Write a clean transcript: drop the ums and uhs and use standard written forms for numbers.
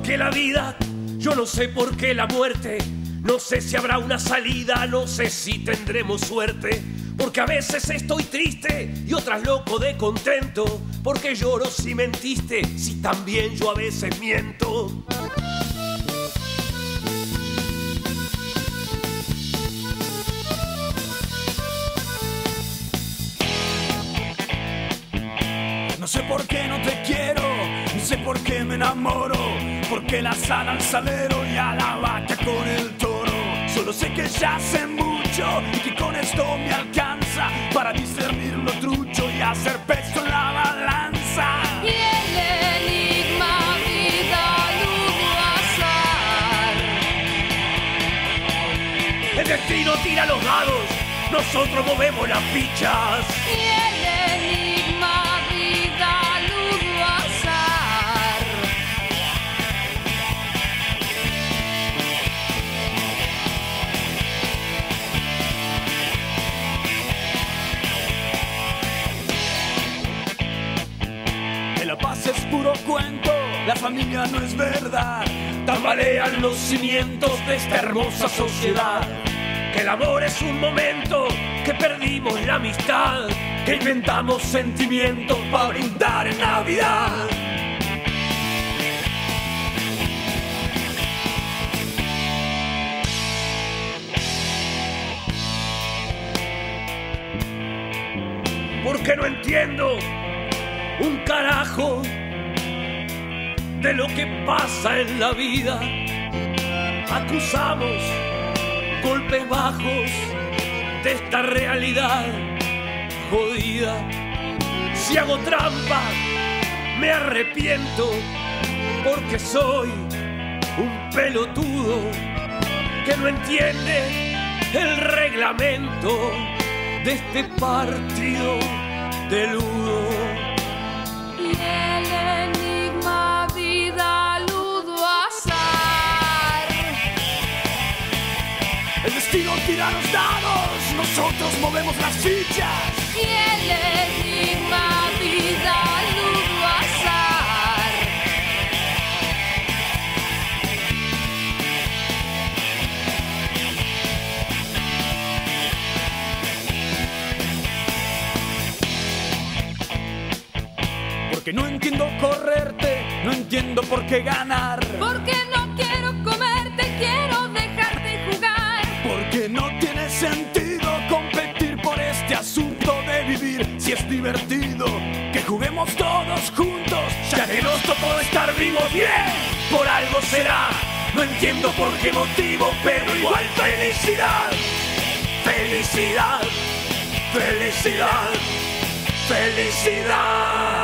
qué la vida, yo no sé por qué la muerte. No sé si habrá una salida, no sé si tendremos suerte. Porque a veces estoy triste y otras loco de contento. Porque lloro si mentiste, si también yo a veces miento. No sé por qué no te quiero, no sé por qué me enamoro, porque la sal al salero y a la vaca con el toro. Solo sé que ya sé mucho y que con esto me alcanza para discernir lo trucho y hacer peso en la balanza. Y el enigma, vida, luz, azar. El destino tira los dados, nosotros movemos las fichas. Y el enigma, vida, luz, azar. Que la paz es puro cuento, la familia no es verdad. Tambalean los cimientos de esta hermosa sociedad. Que el amor es un momento, que perdimos la amistad, que inventamos sentimientos para brindar en Navidad. Porque no entiendo un carajo de lo que pasa en la vida. Acusamos golpes bajos de esta realidad jodida. Si hago trampa, me arrepiento, porque soy un pelotudo que no entiende el reglamento de este partido de ludo. Y el enigma, vida, ludo, azar. El destino tira los dados, nosotros movemos las fichas. Y el enigma, vida, ludo, azar. Porque no entiendo correrte, no entiendo por qué ganar. Porque no quiero comerte, quiero dejarte jugar. Porque no tiene sentido competir por este asunto de vivir. Si es divertido, que juguemos todos juntos. Ya que nos tocó estar vivos bien, por algo será. No entiendo por qué motivo, pero igual felicidad. Felicidad, felicidad, felicidad.